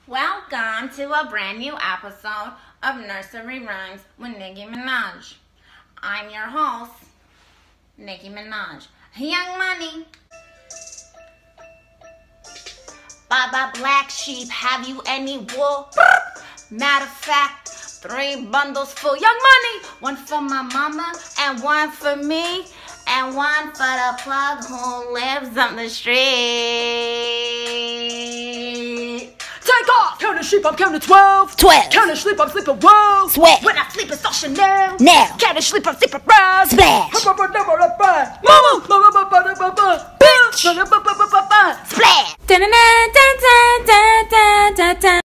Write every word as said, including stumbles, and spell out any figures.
Welcome to a brand new episode of Nursery Rhymes with Nicki Minaj. I'm your host, Nicki Minaj. Young Money. Baba Black Sheep, have you any wool? Matter of fact, three bundles full. Young Money. One for my mama and one for me. And one for the plug who lives on the street. Take off! Counting sheep, I'm counting twelve. Twelve. Counting sleep, I'm sleeping well. Sweat. When I sleep, it's all Chanel. Now. Counting sleep, I'm sleeping rise. Splash. Mama! Bitch! Splash.